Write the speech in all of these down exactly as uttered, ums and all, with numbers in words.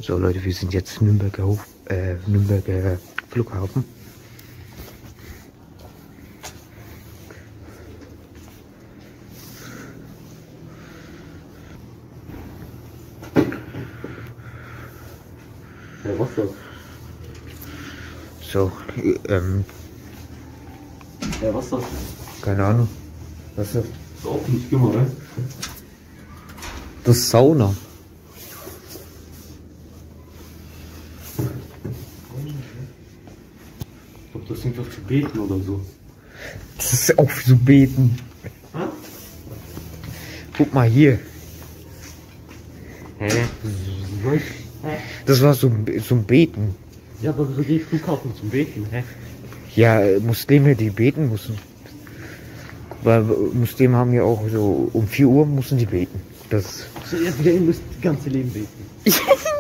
So Leute, wir sind jetzt Nürnberger Hof, äh, Nürnberger Flughafen. Ja, was das? So, ähm. Ja, was das? Keine Ahnung. Was ist das? Das ist auch nicht immer, ne? Das ist Sauna. Ich glaube, das sind doch zu beten oder so. Das ist auch so beten. Hä? Guck mal hier. Hä? Das war so, so ein Beten. Ja, aber wieso geht Flughafen zum Beten, hä? Ja, Muslime, die beten müssen. Weil Muslime haben ja auch so, um vier Uhr müssen die beten. Das So, ja, ihr müsst das ganze Leben beten.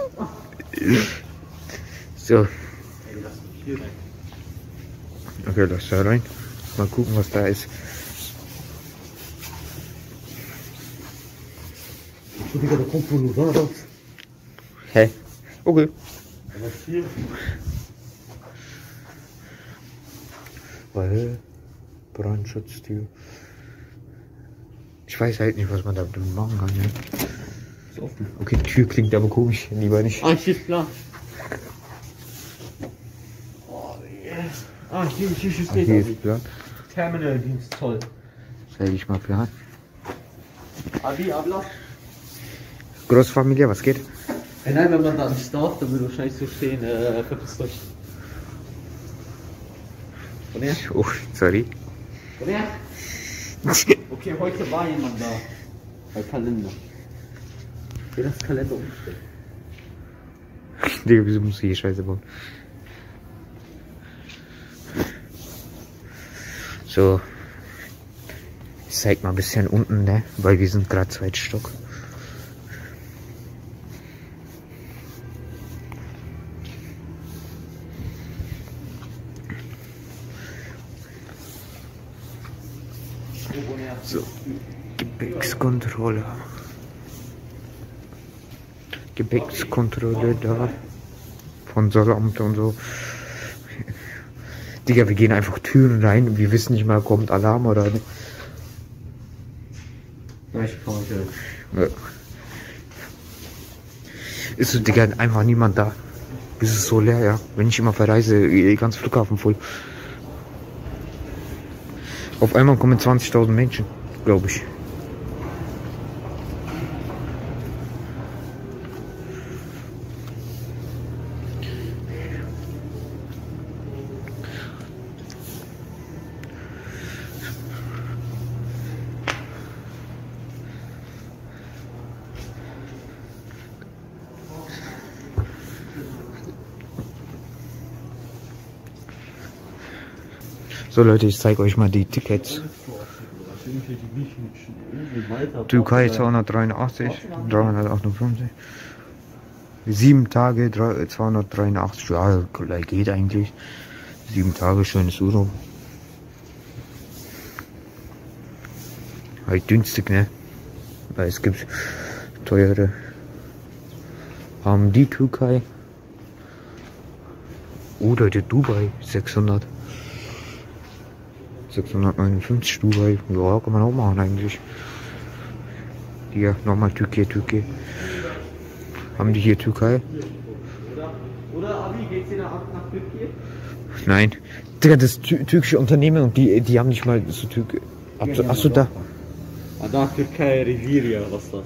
so. Ey, lass mich hier rein. Okay, lass da rein. Mal gucken, was da ist. So, Digga, da kommt wohl nur da raus. Hä? Okay. Was hier? Weil Brandschutztür. Ich weiß halt nicht, was man da machen kann. Ne? Ist offen. Okay, die Tür klingt aber komisch. Lieber nicht. Ah, hier ist klar. Oh, yeah. Ah, hier, hier, hier Ah, steht hier das. ist Plan. Terminaldienst, toll. Sag ich mal Plan. Abi, Ablauf. Großfamilie, was geht? Hey, nein, wenn man da nicht darf, dann würde wahrscheinlich so stehen, äh, verpisst euch. Von her? Oh, sorry. Von her? Okay, heute war jemand da. Bei Kalender. Wer das Kalender umstellt? Digga, wieso musst du hier Scheiße bauen? So. Ich zeig mal ein bisschen unten, ne? Weil wir sind gerade zweiter Stock. So, Gepäckskontrolle. Gepäckskontrolle da. Von Zollamt und so. Digga, wir gehen einfach Türen rein und wir wissen nicht mal, kommt Alarm oder nicht. Ja, ich kann nicht. Ja. Ist so, Digga, einfach niemand da. Es ist so leer, ja. Wenn ich immer verreise, die ganze Flughafen voll. Auf einmal kommen zwanzigtausend Menschen, glaube ich. So Leute, ich zeige euch mal die Tickets. Türkei zweihundertdreiundachtzig, dreihundertachtundfünfzig. Sieben Tage, zweihundertdreiundachtzig. Ja, geht eigentlich. Sieben Tage, schönes Urlaub. Halt günstig, ne? Weil es gibt teure. Haben die Türkei. Oder die Dubai sechshundert. sechshundertneunundfünfzig Dubai, ja, kann man auch machen eigentlich. Hier, nochmal Türkei, Türkei. Haben die hier Türkei? Oder, oder Abi, geht's hier nach, nach Türkei? Nein. Digga, das ist tü türkische Unternehmen und die, die haben nicht mal so Türkei. Achso, da. Ah, da Türkei, Riviera, was ist das?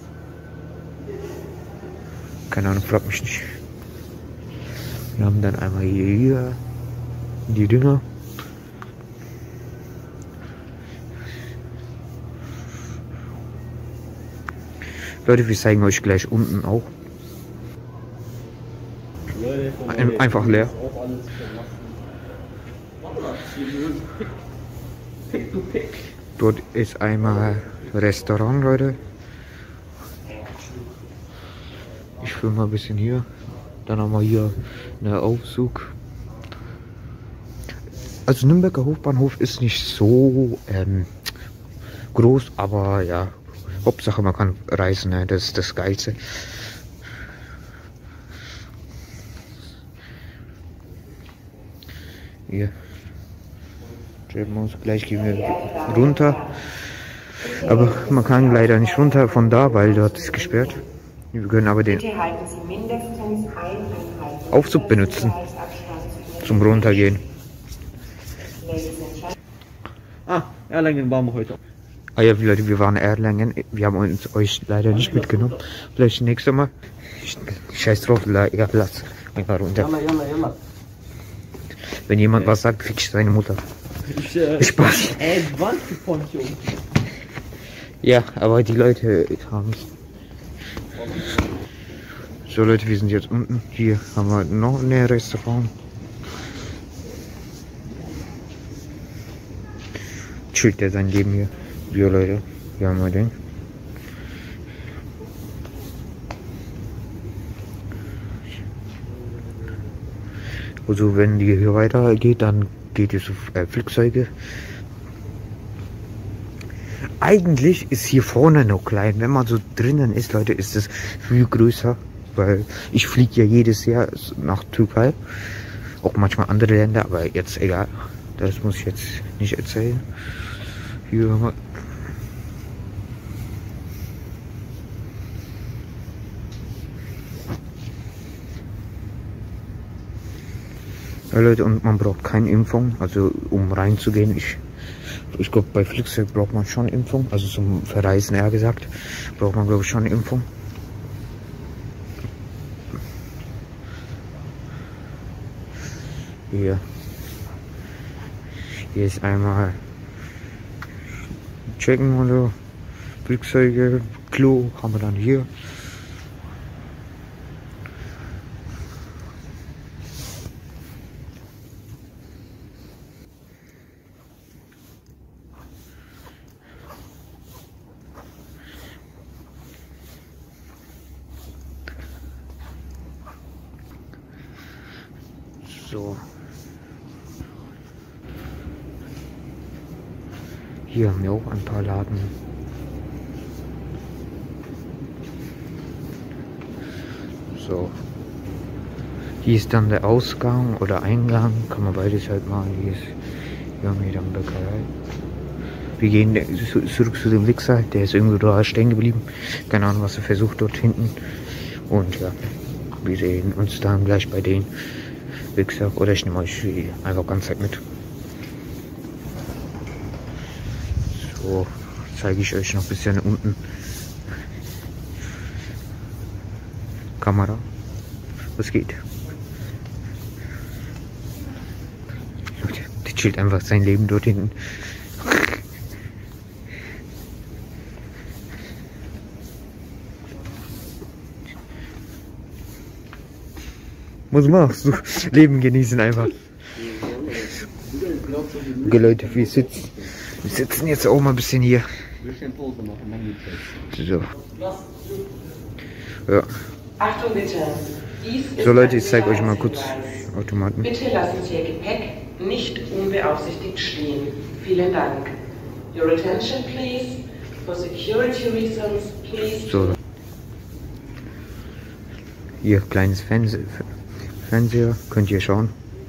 Keine Ahnung, frag mich nicht. Wir haben dann einmal hier die Dinger. Leute, wir zeigen euch gleich unten auch. Ein, einfach leer. Dort ist einmal Restaurant, Leute. Ich filme mal ein bisschen hier. Dann haben wir hier einen Aufzug. Also Nürnberger Hofbahnhof ist nicht so ähm, groß, aber ja. Hauptsache man kann reisen, ne? Das ist das Geilste. Hier. Gleich gehen wir runter. Aber man kann leider nicht runter von da, weil dort ist gesperrt. Wir können aber den Aufzug benutzen zum Runtergehen. Ah, Erlangen waren wir heute. Ah ja, Leute, wir waren Erlangen. Wir haben uns euch leider nicht mitgenommen. Vielleicht nächstes Mal. Scheiß drauf, egal, Platz. Einfach runter. Jalla, jalla, jalla. Wenn jemand was sagt, fick ich seine Mutter. Ich, äh, Spaß. Advanced Poncho. Ja, aber die Leute haben es. So Leute, wir sind jetzt unten. Hier haben wir noch ein Restaurant. Chillt der sein Leben hier. Ja Leute, hier haben wir den. Also wenn die hier weitergeht, dann geht es auf äh, Flugzeuge. Eigentlich ist hier vorne noch klein. Wenn man so drinnen ist, Leute, ist es viel größer. Weil ich fliege ja jedes Jahr nach Türkei. Auch manchmal andere Länder, aber jetzt egal. Das muss ich jetzt nicht erzählen. Hier haben wir. Ja, Leute, und man braucht keine Impfung, also um reinzugehen. Ich, ich glaube, bei Flugzeug braucht man schon Impfung, also zum Verreisen eher gesagt, braucht man glaube ich schon Impfung. Hier, hier ist einmal checken oder Flugzeuge, Klo haben wir dann hier. So. Hier haben wir auch ein paar Laden. So. Hier ist dann der Ausgang oder Eingang. Kann man beides halt machen. Hier, ist, hier haben wir dann Bäckerei. Wir gehen zurück zu dem Wichser. Der ist irgendwo da stehen geblieben. Keine Ahnung, was er versucht dort hinten. Und ja, wir sehen uns dann gleich bei denen. Wichser. Oder ich nehme euch einfach ganz Zeit mit. So, zeige ich euch noch ein bisschen unten. Kamera. Was geht? Leute, der chillt einfach sein Leben dort hinten. Was machst du? Leben genießen einfach. Okay, Leute, wir sitzen. Wir sitzen jetzt auch mal ein bisschen hier. So. Ja. Achtung bitte. Dies So Leute, ich zeige euch mal kurz Automaten. Bitte lassen Sie Ihr Gepäck nicht unbeaufsichtigt stehen. Vielen Dank. Your attention please. For security reasons, please. So. Hier, kleines Fernseh Fernseher, könnt ihr schauen.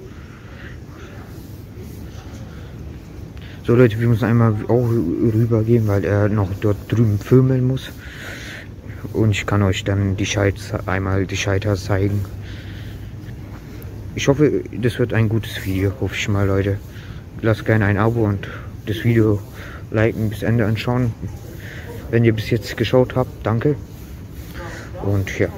So Leute, wir müssen einmal auch rüber gehen, weil er noch dort drüben filmen muss. Und ich kann euch dann die Scheiter, einmal die Scheiter zeigen. Ich hoffe, das wird ein gutes Video, hoffe ich mal, Leute. Lasst gerne ein Abo und das Video liken, bis Ende anschauen. Wenn ihr bis jetzt geschaut habt, danke. Und ja.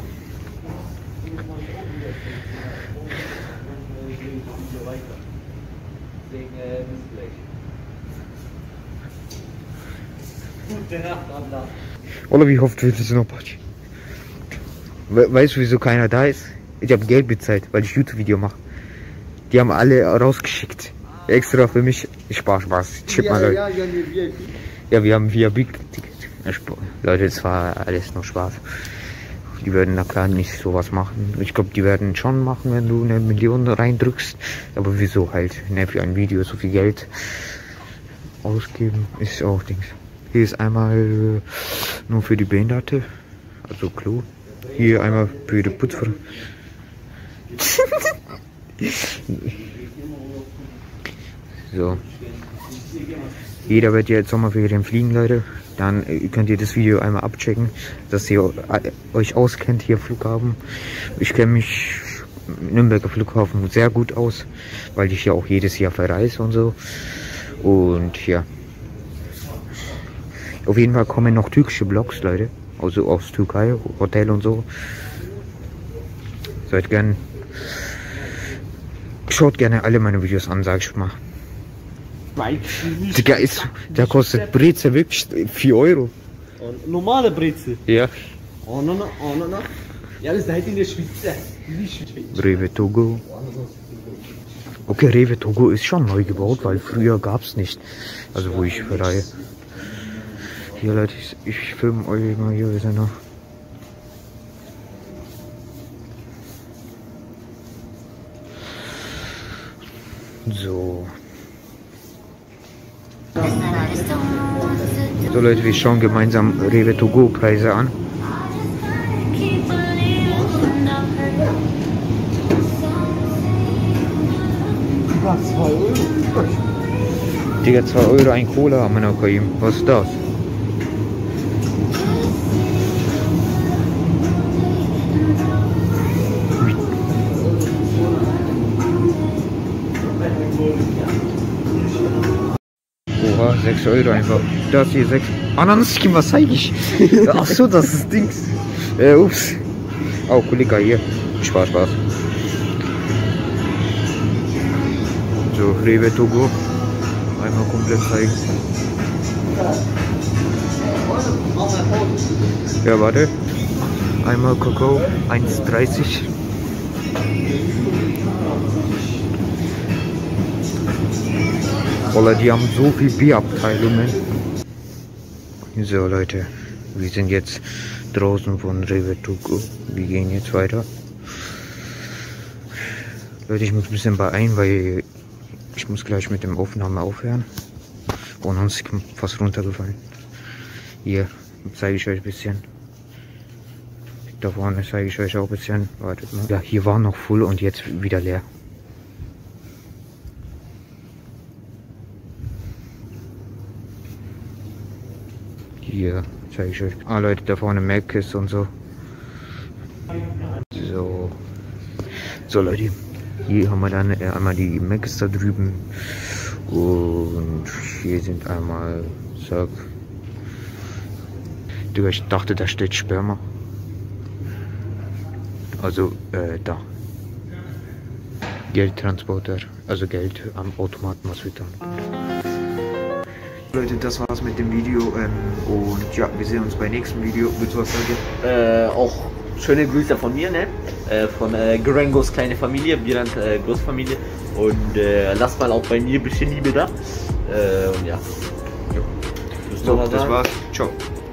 Oder wie oft willst du noch Party? We weißt du, wieso keiner da ist? Ich habe Geld bezahlt, weil ich YouTube-Video mache. Die haben alle rausgeschickt. Extra für mich. Spaß, Spaß. Chip mal, Leute. Ja, wir haben via Big Ticket. Leute, es war alles nur Spaß. Die würden na klar nicht sowas machen. Ich glaube, die werden schon machen, wenn du eine Million reindrückst. Aber wieso halt? Ne, für ein Video so viel Geld ausgeben ist auch Dings. Hier ist einmal äh, nur für die Behinderte, also Klo. Hier einmal für die Putzfrau. So. Jeder wird jetzt Sommerferien fliegen, Leute. Dann könnt ihr das Video einmal abchecken, dass ihr euch auskennt hier Flughafen. Ich kenne mich Nürnberger Flughafen sehr gut aus, weil ich ja auch jedes Jahr verreise und so. Und ja. Auf jeden Fall kommen noch türkische Vlogs, Leute. Also aus Türkei, Hotel und so. Seid gern. Schaut gerne alle meine Videos an, sag ich mal. Digga, ist, der kostet Brezel wirklich vier Euro. Und normale Brezel? Ja. Oh, no, no, oh, no, no. Ja, das ist halt in der Schweiz. Rewe Togo. Okay, Rewe Togo ist schon neu gebaut, weil früher gab es nicht. Also wo ich verleihe. Hier Leute, ich, ich filme euch mal hier wieder noch. So. So Leute, wir schauen gemeinsam Rewe Togo Preise an. zwei Euro? Digga, zwei Euro ein Cola, Mann, okay. Was ist das? Oha, sechs Euro einfach. Das hier sechs. Ananaskin, was zeige ich? Ach so, das ist Dings. Äh, ups. Oh, Kollege hier. Spaß, Spaß. So, Rewe Togo. Einmal komplett zeigen. Ja, warte. Einmal Kakao, eins dreißig. Oder die haben so viel Bierabteilungen. So Leute, wir sind jetzt draußen von Rewe Togo. Wir gehen jetzt weiter. Leute, ich muss ein bisschen beeilen, weil ich muss gleich mit dem Aufnahme aufhören. Und sonst ist fast runtergefallen. Hier zeige ich euch ein bisschen. Da vorne zeige ich euch auch ein bisschen. Wartet mal. Ja, hier war noch voll und jetzt wieder leer. Hier zeige ich euch. Ah Leute, da vorne Mac ist und so. So. So Leute. Hier haben wir dann äh, einmal die Macs da drüben. Und hier sind einmal. Sag. Digga, ich dachte, da steht Sperma. Also, äh, da. Geldtransporter. Also Geld am Automaten, was wir tun. Leute, das war's mit dem Video. Ähm, und ja, wir sehen uns beim nächsten Video. Willst du was sagen? Äh, auch schöne Grüße von mir, ne? Äh, von äh, Grengos kleine Familie, Bierland äh, Großfamilie. Und äh, lasst mal auch bei mir ein bisschen Liebe da. Äh, und ja. So, das war's. Ciao.